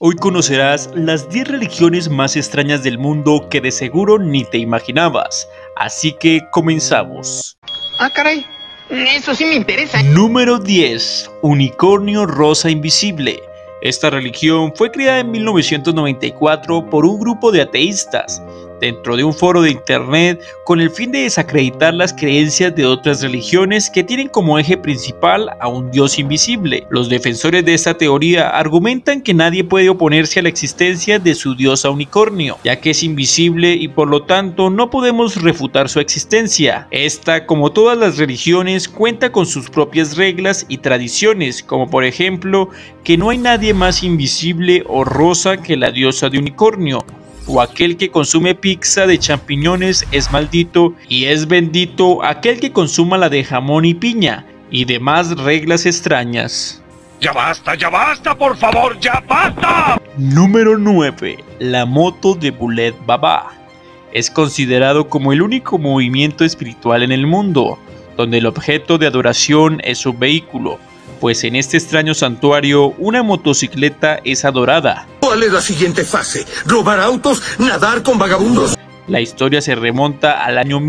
Hoy conocerás las 10 religiones más extrañas del mundo que de seguro ni te imaginabas. Así que comenzamos. Ah, caray, eso sí me interesa. Número 10. Unicornio rosa invisible. Esta religión fue creada en 1994 por un grupo de ateístas dentro de un foro de internet con el fin de desacreditar las creencias de otras religiones que tienen como eje principal a un dios invisible. Los defensores de esta teoría argumentan que nadie puede oponerse a la existencia de su diosa unicornio, ya que es invisible y por lo tanto no podemos refutar su existencia. Esta, como todas las religiones, cuenta con sus propias reglas y tradiciones, como por ejemplo que no hay nadie más invisible o rosa que la diosa de unicornio, o aquel que consume pizza de champiñones es maldito y es bendito aquel que consuma la de jamón y piña, y demás reglas extrañas. ¡Ya basta, por favor, ya basta! Número 9. La moto de Bulet Baba. Es considerado como el único movimiento espiritual en el mundo, donde el objeto de adoración es un vehículo, pues en este extraño santuario una motocicleta es adorada. ¿Cuál es la siguiente fase? ¿Robar autos? ¿Nadar con vagabundos? La historia se remonta al año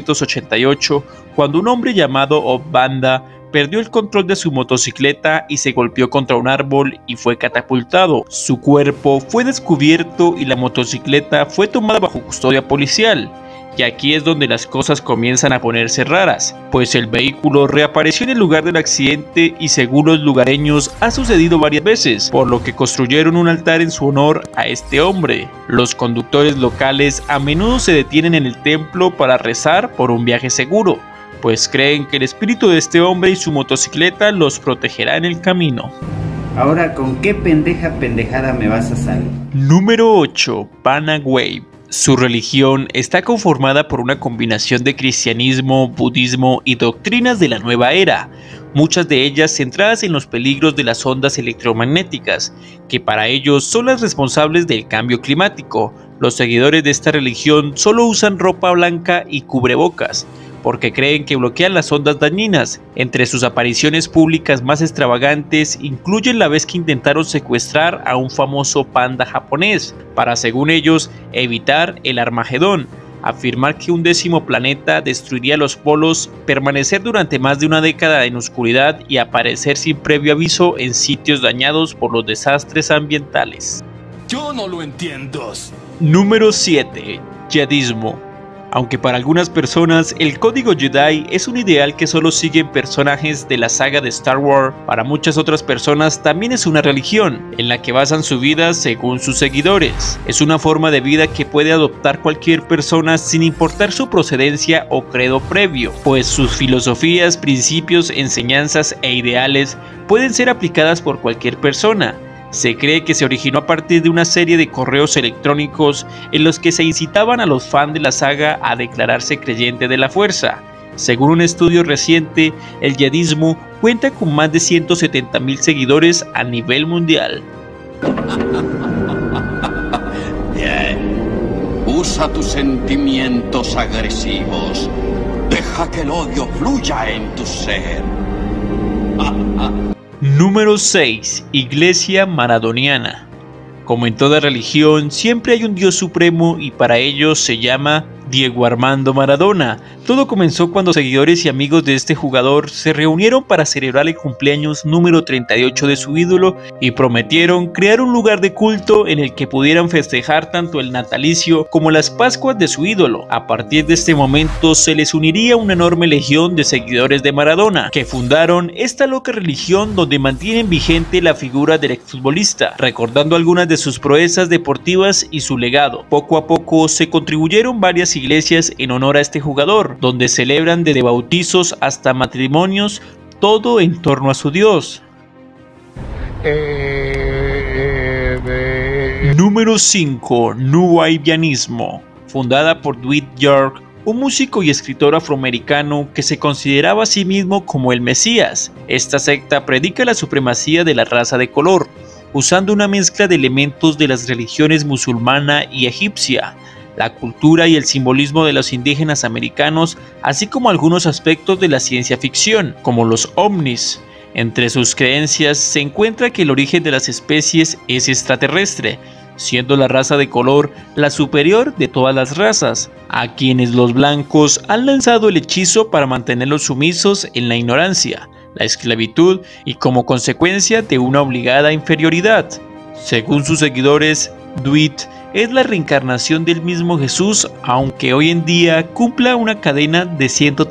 1988, cuando un hombre llamado Obanda perdió el control de su motocicleta y se golpeó contra un árbol y fue catapultado. Su cuerpo fue descubierto y la motocicleta fue tomada bajo custodia policial. Y aquí es donde las cosas comienzan a ponerse raras, pues el vehículo reapareció en el lugar del accidente y según los lugareños ha sucedido varias veces, por lo que construyeron un altar en su honor a este hombre. Los conductores locales a menudo se detienen en el templo para rezar por un viaje seguro, pues creen que el espíritu de este hombre y su motocicleta los protegerá en el camino. Ahora, ¿con qué pendejada me vas a salir? Número 8. Panawave. Su religión está conformada por una combinación de cristianismo, budismo y doctrinas de la nueva era, muchas de ellas centradas en los peligros de las ondas electromagnéticas, que para ellos son las responsables del cambio climático. Los seguidores de esta religión solo usan ropa blanca y cubrebocas, porque creen que bloquean las ondas dañinas. Entre sus apariciones públicas más extravagantes incluyen la vez que intentaron secuestrar a un famoso panda japonés, para según ellos evitar el Armagedón, afirmar que un 10º planeta destruiría los polos, permanecer durante más de una década en oscuridad y aparecer sin previo aviso en sitios dañados por los desastres ambientales. Yo no lo entiendo. Número 7. Jedismo. Aunque para algunas personas el código Jedi es un ideal que solo siguen personajes de la saga de Star Wars, para muchas otras personas también es una religión, en la que basan su vida según sus seguidores. Es una forma de vida que puede adoptar cualquier persona sin importar su procedencia o credo previo, pues sus filosofías, principios, enseñanzas e ideales pueden ser aplicadas por cualquier persona. Se cree que se originó a partir de una serie de correos electrónicos en los que se incitaban a los fans de la saga a declararse creyente de la fuerza. Según un estudio reciente, el jedismo cuenta con más de 170,000 seguidores a nivel mundial. Bien. Usa tus sentimientos agresivos. Deja que el odio fluya en tu ser. Número 6. Iglesia Maradoniana. Como en toda religión, siempre hay un Dios supremo y para ellos se llama Diego Armando Maradona. Todo comenzó cuando seguidores y amigos de este jugador se reunieron para celebrar el cumpleaños número 38 de su ídolo y prometieron crear un lugar de culto en el que pudieran festejar tanto el natalicio como las Pascuas de su ídolo. A partir de este momento se les uniría una enorme legión de seguidores de Maradona, que fundaron esta loca religión donde mantienen vigente la figura del exfutbolista, recordando algunas de sus proezas deportivas y su legado. Poco a poco se contribuyeron varias iglesias en honor a este jugador, donde celebran desde bautizos hasta matrimonios, todo en torno a su Dios. Número 5. Nuwaubianismo. Fundada por Dwight York, un músico y escritor afroamericano que se consideraba a sí mismo como el Mesías. Esta secta predica la supremacía de la raza de color, usando una mezcla de elementos de las religiones musulmana y egipcia, la cultura y el simbolismo de los indígenas americanos, así como algunos aspectos de la ciencia ficción, como los ovnis. Entre sus creencias se encuentra que el origen de las especies es extraterrestre, siendo la raza de color la superior de todas las razas, a quienes los blancos han lanzado el hechizo para mantenerlos sumisos en la ignorancia, la esclavitud y como consecuencia de una obligada inferioridad. Según sus seguidores, Dwight es la reencarnación del mismo Jesús, aunque hoy en día cumpla una cadena de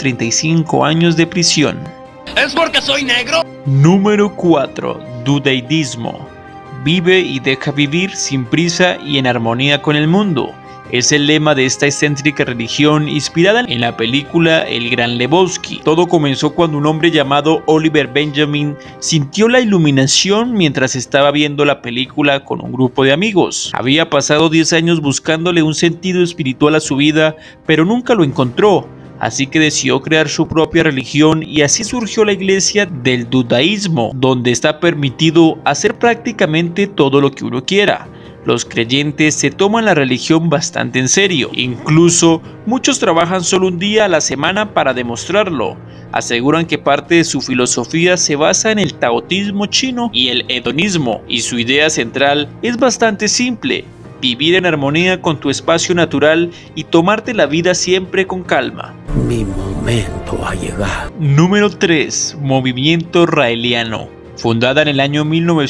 135 años de prisión. ¿Es porque soy negro? Número 4. Dudeísmo. Vive y deja vivir sin prisa y en armonía con el mundo. Es el lema de esta excéntrica religión inspirada en la película El Gran Lebowski. Todo comenzó cuando un hombre llamado Oliver Benjamin sintió la iluminación mientras estaba viendo la película con un grupo de amigos. Había pasado 10 años buscándole un sentido espiritual a su vida, pero nunca lo encontró. Así que decidió crear su propia religión y así surgió la iglesia del dudaísmo, donde está permitido hacer prácticamente todo lo que uno quiera. Los creyentes se toman la religión bastante en serio, incluso muchos trabajan solo un día a la semana para demostrarlo. Aseguran que parte de su filosofía se basa en el taoísmo chino y el hedonismo, y su idea central es bastante simple: vivir en armonía con tu espacio natural y tomarte la vida siempre con calma. Mi momento ha llegado. Número 3. Movimiento Raeliano. Fundada en el año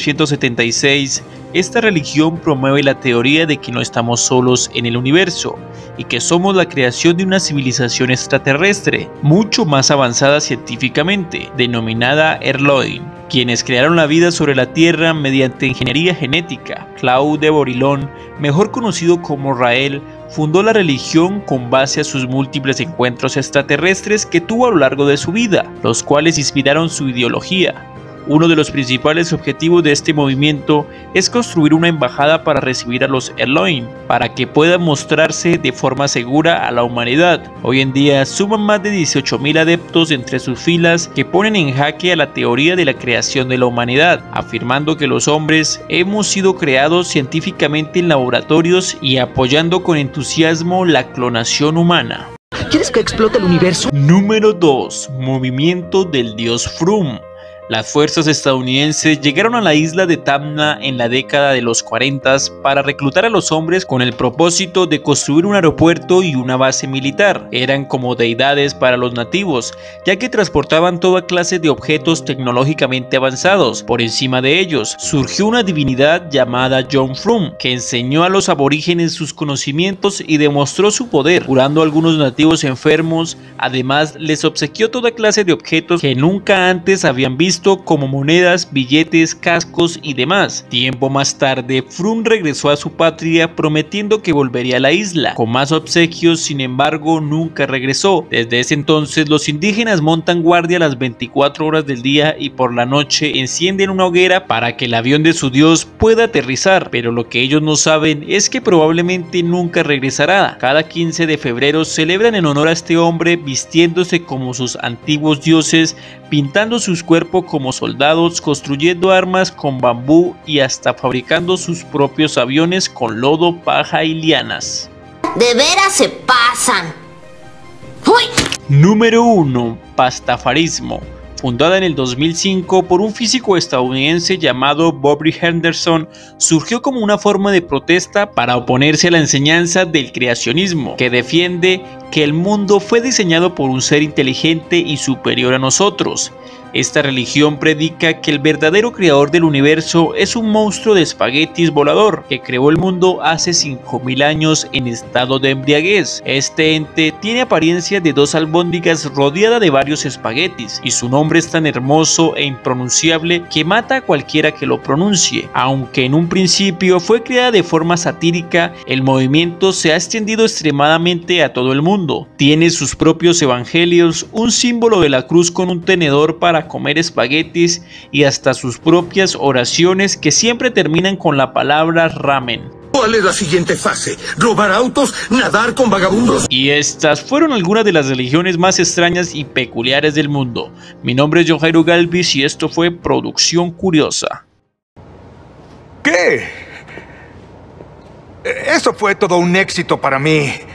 1976, esta religión promueve la teoría de que no estamos solos en el universo y que somos la creación de una civilización extraterrestre, mucho más avanzada científicamente, denominada Erloin, quienes crearon la vida sobre la Tierra mediante ingeniería genética. Claude de Borilón, mejor conocido como Rael, fundó la religión con base a sus múltiples encuentros extraterrestres que tuvo a lo largo de su vida, los cuales inspiraron su ideología. Uno de los principales objetivos de este movimiento es construir una embajada para recibir a los Erloin, para que puedan mostrarse de forma segura a la humanidad. Hoy en día suman más de 18.000 adeptos entre sus filas que ponen en jaque a la teoría de la creación de la humanidad, afirmando que los hombres hemos sido creados científicamente en laboratorios y apoyando con entusiasmo la clonación humana. ¿Quieres que explote el universo? Número 2. Movimiento del dios Frum. Las fuerzas estadounidenses llegaron a la isla de Thamna en la década de los 40 para reclutar a los hombres con el propósito de construir un aeropuerto y una base militar. Eran como deidades para los nativos, ya que transportaban toda clase de objetos tecnológicamente avanzados. Por encima de ellos, surgió una divinidad llamada John Frum, que enseñó a los aborígenes sus conocimientos y demostró su poder, curando a algunos nativos enfermos. Además, les obsequió toda clase de objetos que nunca antes habían visto, como monedas, billetes, cascos y demás. Tiempo más tarde, Frum regresó a su patria prometiendo que volvería a la isla con más obsequios. Sin embargo, nunca regresó. Desde ese entonces, los indígenas montan guardia las 24 horas del día y por la noche encienden una hoguera para que el avión de su dios pueda aterrizar, pero lo que ellos no saben es que probablemente nunca regresará. Cada 15 de febrero celebran en honor a este hombre vistiéndose como sus antiguos dioses, pintando sus cuerpos como soldados, construyendo armas con bambú y hasta fabricando sus propios aviones con lodo, paja y lianas. De veras se pasan. ¡Uy! Número 1. Pastafarismo. Fundada en el 2005 por un físico estadounidense llamado Bobby Henderson, surgió como una forma de protesta para oponerse a la enseñanza del creacionismo, que defiende que el mundo fue diseñado por un ser inteligente y superior a nosotros. Esta religión predica que el verdadero creador del universo es un monstruo de espaguetis volador que creó el mundo hace 5000 años en estado de embriaguez. Este ente tiene apariencia de dos albóndigas rodeada de varios espaguetis y su nombre es tan hermoso e impronunciable que mata a cualquiera que lo pronuncie. Aunque en un principio fue creada de forma satírica, el movimiento se ha extendido extremadamente a todo el mundo. Tiene sus propios evangelios, un símbolo de la cruz con un tenedor para comer espaguetis y hasta sus propias oraciones que siempre terminan con la palabra ramen. ¿Cuál es la siguiente fase? ¿Robar autos? ¿Nadar con vagabundos? Y estas fueron algunas de las religiones más extrañas y peculiares del mundo. Mi nombre es John Jairo Galvis y esto fue Producción Curiosa. ¿Qué? Eso fue todo un éxito para mí.